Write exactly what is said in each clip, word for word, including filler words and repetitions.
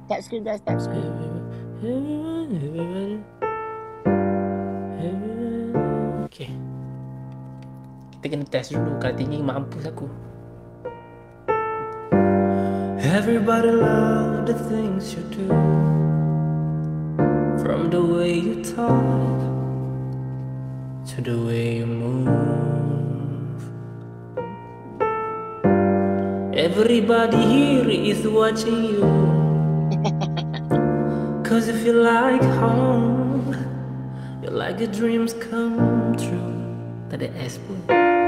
Tap screen guys, tap screen. Okay. Kita kena test dulu. Kalau tinggi mampus aku. Everybody love the things you do, from the way you talk to the way you move. Everybody here is watching you, cause if you like home, you like your dreams come true. Tak ada S pun.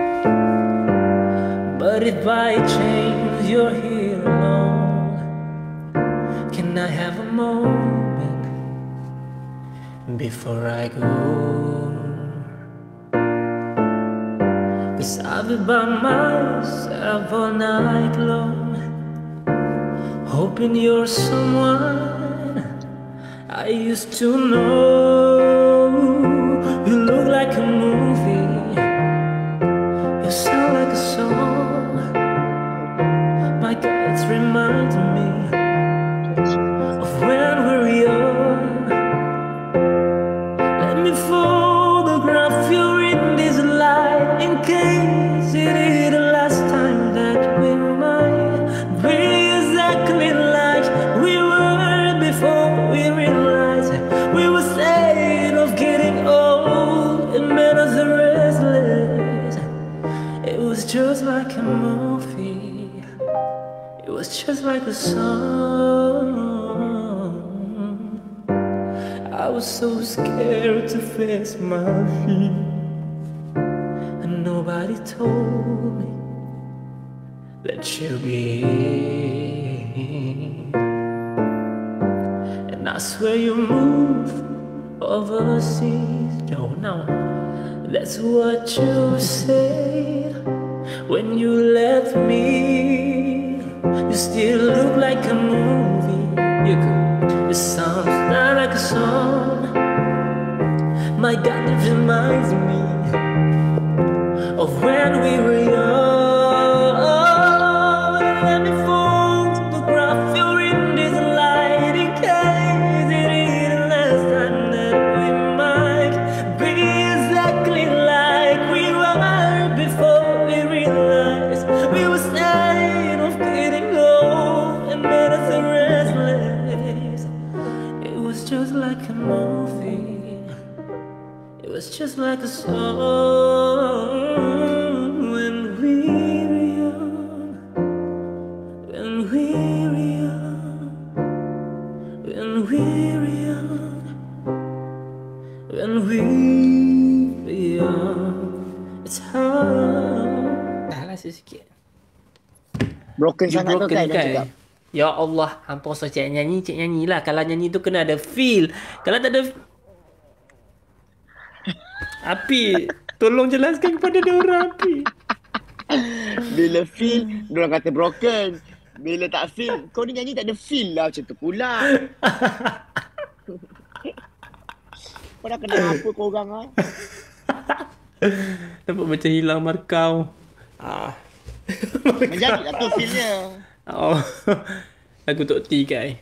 But if by chance you're here alone, can I have a moment before I go? Cause I'll be by myself all night long, hoping you're someone I used to know. You look like a movie, you sound like a song. My God, it reminds me of when we were young. Let me photograph you in this light, in case it is the last time that we might be exactly like we were before we realized we were scared of getting old. It made us restless. It was just like a movie, it was just like a song. I was so scared to face my fear, and nobody told me that you'd be here. And I swear you moved overseas, no, no, that's what you said when you left me. You still look like a movie, you could. It sounds not like a song. My God, it reminds me of when we were young. Let me photograph you in this light, in case it is the last time that we might be exactly like we were before we realized we were scared of getting old and made us restless. It was just like a movie, it was just like a song. When we were young, when we were young, when we were young, when we were young. It's hard. Dah lah sikit. Broken You sangat tu broken kan dia kan? cakap. Ya Allah, hampa usah cik nyanyi, cik nyanyi lah. Kalau nyanyi tu kena ada feel. Kalau tak ada Api, tolong jelaskan kepada dia orang, Api. Bila feel, diorang kata broken. Bila tak feel, kau ni nyanyi tak ada feel lah macam tu pula. Kau dah kena apa korang ah? Nampak macam hilang markau. Ah. Menjadi lah tu feel-nya. Oh. Lagu Tok T kai.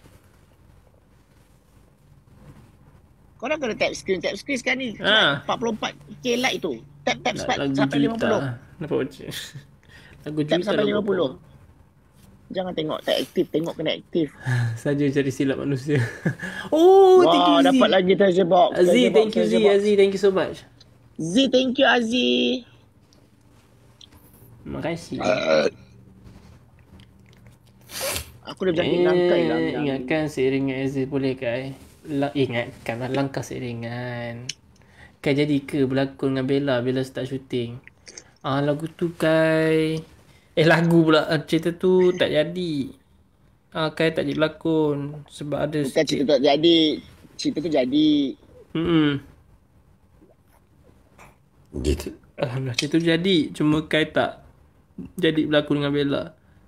Kau dah kena tap screen. Tap screen sekarang ni Ha. empat puluh empat K like tu. Tap tap Lagu sampai lima puluh. juta. Nampak macam lagu Tap juta sampai lagu lima puluh. apa? Jangan tengok tak aktif, tengok kena aktif. Saja cari silap manusia. Oh, thank you Wah, Z. dapat lagi treasure box. Z, Treasure box, thank you Z. treasure box. Z, thank you so much. Z, thank you Aziz. Terima kasih. Aku dah berjangkit langkai lah. Eh, ingatkan seiringan Aziz boleh kai. La- ingatkanlah langkah seiringan. Kai jadi ke berlakon dengan Bella bila start syuting? Ah, lagu tu kai. Eh, lagu pula. Ah, cerita tu tak jadi. Ah, kai tak jadi berlakon sebab ada Bukan cerita tu tak jadi. Cerita tu jadi. Hmm. Gitu. Alhamdulillah, cerita tu jadi. Cuma kai tak jadi berlakon dengan Bella.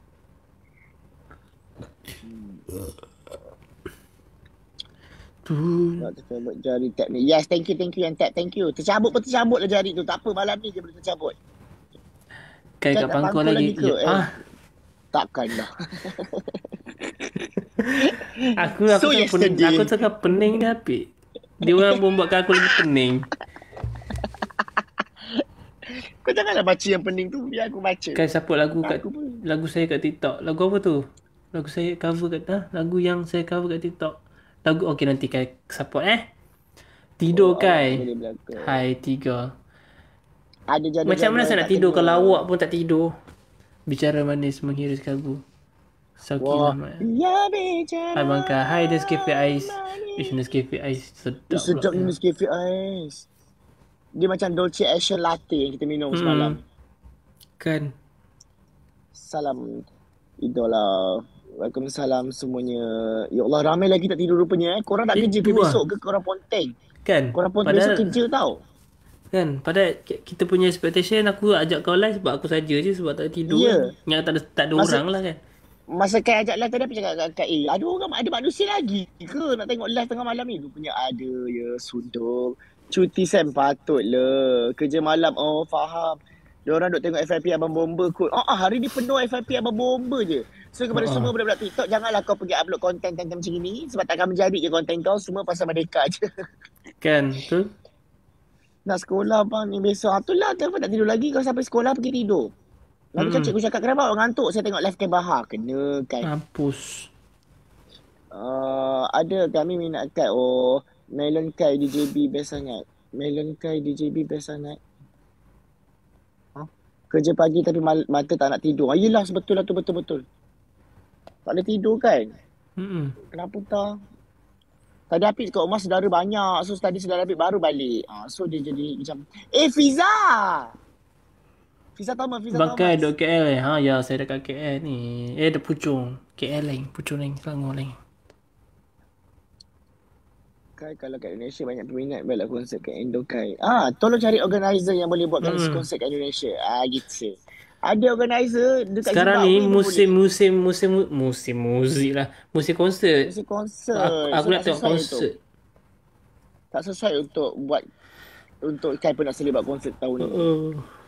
Tu. Nak tercabut jari tap ni. Yes, thank you, thank you yang tap, thank you. Tercabut pun tercabut lah jari tu. Tak apa, malam ni je boleh tercabut. Kai kat Kan tak pangkul pangkul lagi. lagi ke, Ya, eh? ah. Takkan dah. Aku aku So tengah pening, yesterday. aku tengah pening ni Apik. Dia orang membuatkan aku lagi pening. Kau janganlah baca yang pening tu, biar aku baca. Kan support lagu kat Aku pun. lagu saya kat TikTok. Lagu apa tu? Lagu saya cover kat ah, lagu yang saya cover kat TikTok. Lagu okey nanti kai support eh. Tidur Oh, awak tak kai. boleh belakang. Hai tiga. Ada jadual Macam mana saya nak tak tidur kena. kalau awak pun tak tidur? Bicara manis menghiris kalbu. Wah. Sakinah. Ya bicara. Hai Bangka. Hai Nescafe Ice. manis. Ish Nescafe Ice sedap. Eh, sedap ni pula. Nescafe Ice. Dia macam Dolce Asian Latte yang kita minum Hmm. semalam. Kan. Salam idola. Waalaikumsalam semuanya. Ya Allah, ramai lagi tak tidur rupanya. Eh. Korang tak Eh, kerja ke tu lah. besok ke korang ponteng? Kan. Korang ponteng Padahal besok kerja tau. kan, padahal ki- kita punya expectation aku ajak kau live sebab aku saja je sebab tak tidur. Ya. Kan. Yang tak ada tak ada Masa- orang lah kan. Masa Kai ajak live tadi, aku cakap kat Kai, eh, ada orang, ada manusia lagi ke nak tengok live tengah malam ni? Rupanya ada, ya, sunduk. Cuti Sam patutlah. Kerja malam, oh faham. Diorang duk tengok F Y P Abang Bomba kot. Oh, ah, hari ni penuh F Y P Abang Bomba je. So kepada Uh-uh. semua budak-budak TikTok, janganlah kau pergi upload konten time macam ni. Sebab takkan menjadi je konten kau, semua pasal Merdeka je. Kan, betul? Nak sekolah bang ni besok. Ah, tu lah, kenapa tak tidur lagi? Kau sampai sekolah pergi tidur. Lalu Mm-mm. kan cikgu cakap, kenapa awak ngantuk? Saya tengok live Kai Bahar. Kena kan. Mampus. Uh, ada kami minat Kai. Oh, Melon Kai D J B best sangat. Melon Kai D J B best sangat. Huh? Kerja pagi tapi mal- mata tak nak tidur. Ah, yelah, betul lah tu, betul-betul. Tak boleh tidur kan? Mm-mm. Kenapa tak? Tadi Apik kat rumah saudara banyak. So tadi saudara Apik baru balik. Ah, so dia jadi macam, eh Fiza! Fiza Thomas, Fiza Bangkai Thomas. duk K L eh. Ha ya, saya dekat K L ni. Eh, ada Puchong. K L lain, Puchong lain, Selangor lain. Kai, kalau kat Indonesia banyak peminat, baiklah konsert kat Indo Kai. Ah, tolong cari organizer yang boleh buatkan Mm-mm. konsert kat Indonesia. Ah, gitu. Ada organizer dekat Sekarang Zimbabwe ni pun musim boleh. musim musim musim muzik lah. Musim konsert. Musim konsert. Aku, aku So, nak tak tengok sesuai konsert. Untuk, tak sesuai untuk buat, untuk Kai pun nak selibat konsert tahun ni. Uh,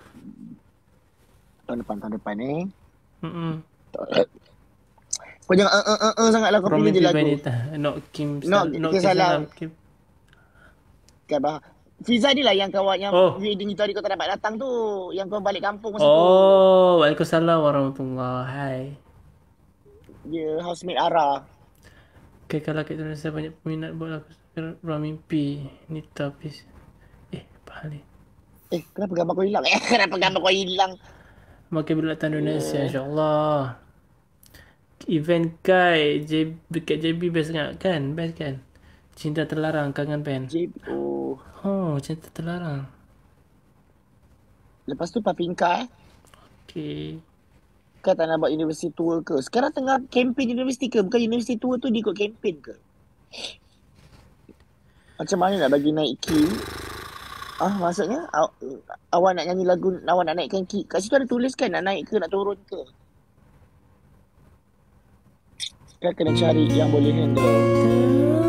Tahun depan, tahun depan eh. mm-mm. Kau jangan uh, uh, uh, uh, sangat lah, kau pilih je Prometheus lagu. Benita. Not Kim. Not Not Kim Kim Salam. Salam. Kim. Kai Bahar. Fiza ni lah yang kawan yang Oh. wedding itu hari kau tak dapat datang tu. Yang kau balik kampung masa tu. Oh, Waalaikumsalam warahmatullahi. Hai. Dia housemate Ara. Okay, kalau kat Indonesia banyak peminat buat lagu Ruang Mimpi. Nita, please. Eh, Pahali. Eh, kenapa gambar kau hilang? Eh, kenapa gambar kau hilang? Makin bila datang Indonesia, insyaAllah. Event Kai, J, dekat J B best sangat kan? Best kan? Cinta Terlarang, Kangen Band. J B, oh. Oh, Cinta Terlarang. Lepas tu Papinka eh. Okay. Kau tak nak buat university tour ke? Sekarang tengah campaign universiti ke? Bukan university tour tu dia ikut campaign ke? Macam mana nak bagi naik key? Ah, maksudnya aw, awak nak nyanyi lagu, awak nak naikkan key. Kat situ ada tulis kan nak naik ke, nak turun ke? Kan kena cari yang boleh handle.